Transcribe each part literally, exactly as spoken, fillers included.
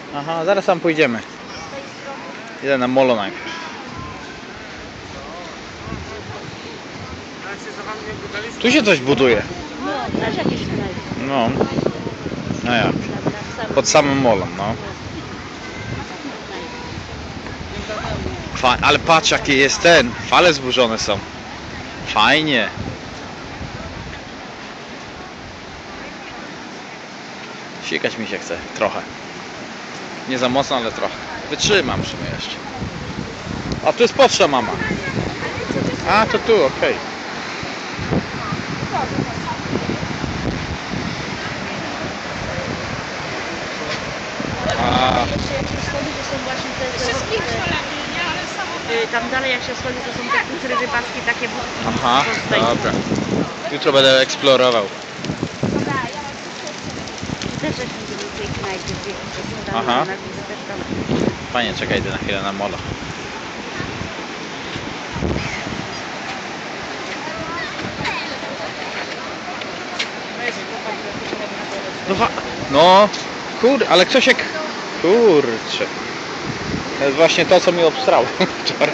Aha, zaraz tam pójdziemy. Idę na molo najpierw. Tu się coś buduje. No, też jakieś knajpy. No. No jak? Pod samym molem, no. Fa ale patrz jaki jest ten. Fale zburzone są. Fajnie. Sikać mi się chce. Trochę. Nie za mocno, ale trochę. Wytrzymam przy mnie jeszcze. A tu jest poczta, mama. A, to tu, okej. Okay. A. Jeszcze jak się schodzi, to są właśnie te... Tam dalej jak się schodzi, to są te kultury rybackie, takie budki. Aha, dobra. Jutro będę eksplorował. Też żeśmy byli w tej knajpie, gdzie Aha. na górze też tam. Fajnie, czekaj, idę na chwilę na molo. No, no kur, ale ktoś jak... Kurczę. To jest właśnie to, co mi obstrało wczoraj.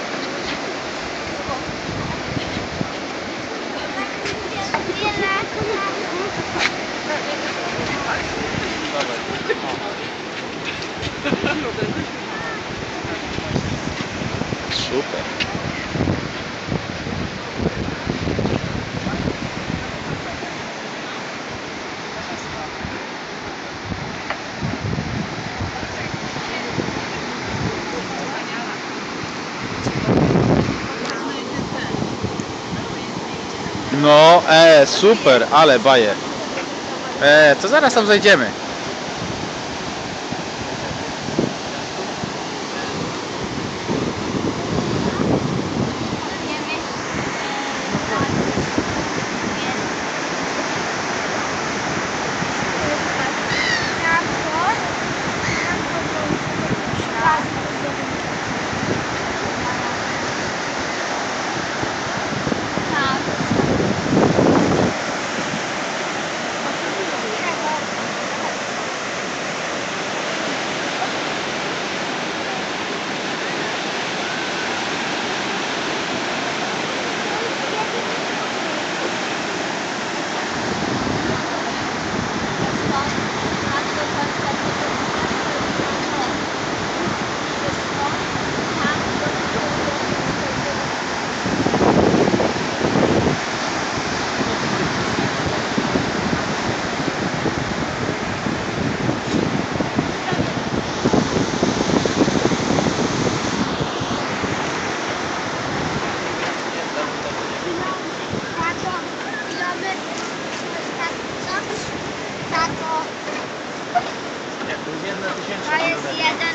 Super. No, e, super, ale baje. E, to zaraz tam zajdziemy. To jest jeden.